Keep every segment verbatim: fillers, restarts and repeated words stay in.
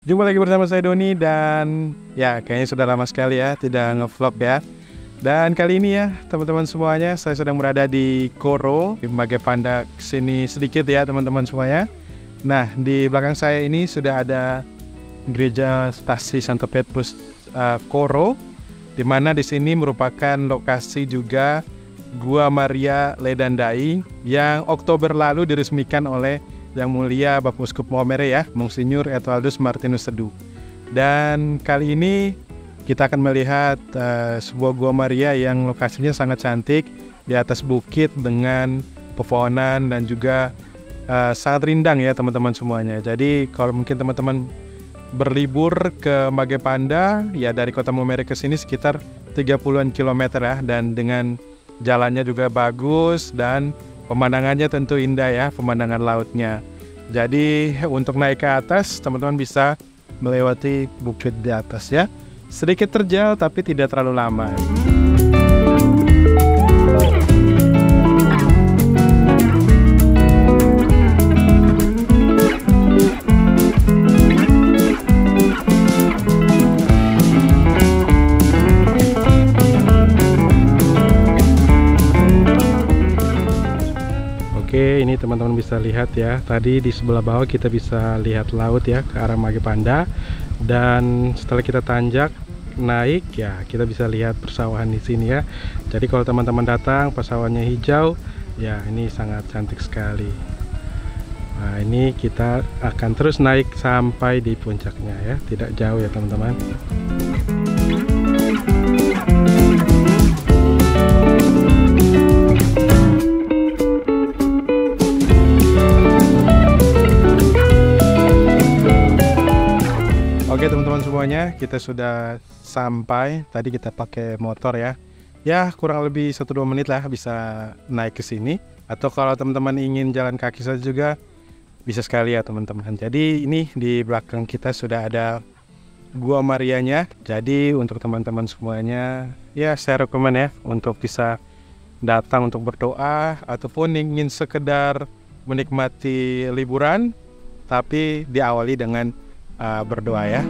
Jumpa lagi bersama saya Doni dan ya kayaknya sudah lama sekali ya tidak ngevlog ya. Dan kali ini ya teman-teman semuanya saya sedang berada di Koro di Mage Panda sini sedikit ya teman-teman semuanya. Nah di belakang saya ini sudah ada gereja stasi Santo Petrus uh, Koro, di mana di sini merupakan lokasi juga Gua Maria Ledandai yang Oktober lalu diresmikan oleh Yang Mulia Bapak Uskup Maumere ya, Monsinyur Etualdus Martinus Seduh. Dan kali ini kita akan melihat uh, sebuah Gua Maria yang lokasinya sangat cantik di atas bukit dengan pepohonan dan juga uh, sangat rindang ya teman-teman semuanya. Jadi kalau mungkin teman-teman berlibur ke Mage Panda ya dari kota Maumere ke sini sekitar tiga puluhan kilometer ya, dan dengan jalannya juga bagus dan pemandangannya tentu indah ya, pemandangan lautnya. Jadi untuk naik ke atas teman-teman bisa melewati bukit di atas ya. Sedikit terjal tapi tidak terlalu lama. Oke, ini teman-teman bisa lihat ya. Tadi di sebelah bawah kita bisa lihat laut ya ke arah Mage Panda. Dan setelah kita tanjak naik ya, kita bisa lihat persawahan di sini ya. Jadi kalau teman-teman datang persawahannya hijau, ya ini sangat cantik sekali. Nah, ini kita akan terus naik sampai di puncaknya ya. Tidak jauh ya teman-teman. Oke teman-teman semuanya, kita sudah sampai. Tadi kita pakai motor ya. Ya kurang lebih satu dua menit lah bisa naik ke sini. Atau kalau teman-teman ingin jalan kaki saja juga bisa sekali ya teman-teman. Jadi ini di belakang kita sudah ada Gua Marianya. Jadi untuk teman-teman semuanya ya saya rekomen ya untuk bisa datang untuk berdoa ataupun ingin sekedar menikmati liburan tapi diawali dengan Uh, berdoa ya.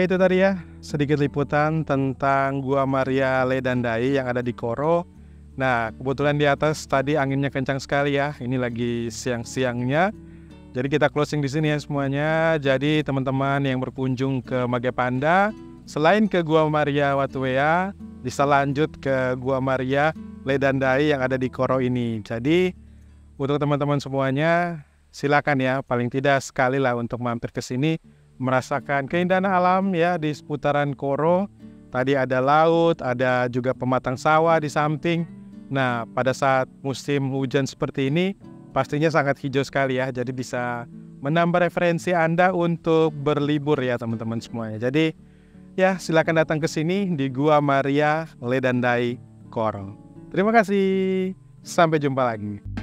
itu tadi ya, sedikit liputan tentang Gua Maria Ledandai yang ada di Koro. Nah, kebetulan di atas tadi anginnya kencang sekali ya. Ini lagi siang-siangnya. Jadi kita closing di sini ya semuanya. Jadi teman-teman yang berkunjung ke Magepanda, selain ke Gua Maria Watuwea, bisa lanjut ke Gua Maria Ledandai yang ada di Koro ini. Jadi untuk teman-teman semuanya, silakan ya, paling tidak sekali lah untuk mampir ke sini, merasakan keindahan alam ya di seputaran Koro. Tadi ada laut, ada juga pematang sawah di samping. Nah, pada saat musim hujan seperti ini, pastinya sangat hijau sekali ya. Jadi bisa menambah referensi Anda untuk berlibur ya teman-teman semuanya. Jadi ya, silakan datang ke sini di Gua Maria Ledandai Koro. Terima kasih. Sampai jumpa lagi.